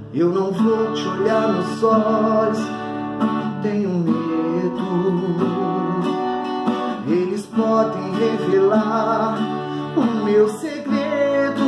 Eu não vou te olhar nos olhos, tenho medo. Eles podem revelar o meu segredo.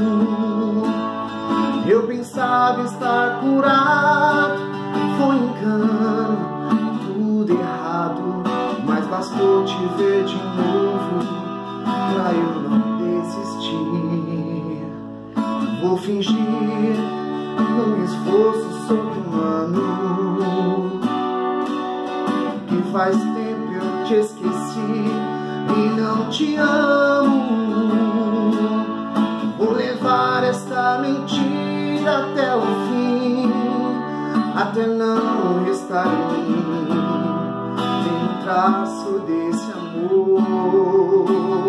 Eu pensava estar curado, foi engano, tudo errado. Mas bastou te ver de novo pra eu não desistir. Vou fingir num esforço sobre-humano que faz tempo eu te esqueci e não te amo. Vou levar esta mentira até o fim, até não restar em mim nenhum traço desse amor.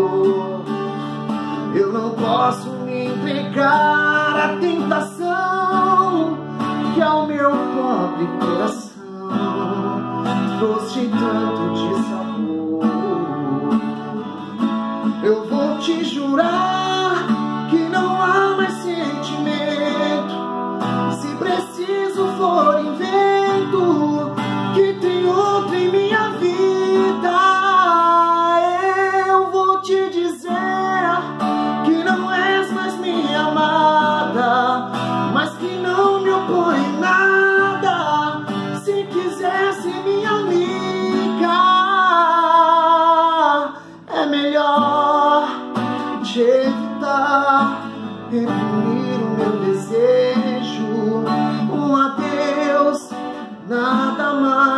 Eu não posso me entregar à tentação que ao meu pobre coração trouxe tanto dissabor. Eu vou te jurar que não há mais sentimento. Se preciso for invento que tem outro em minha vida. Eu vou te dizer que não és mais minha amada, mas que não me opõe em nada. Se quisesse minha amiga, é melhor te evitar, reprimir o meu desejo. Um adeus, nada mais.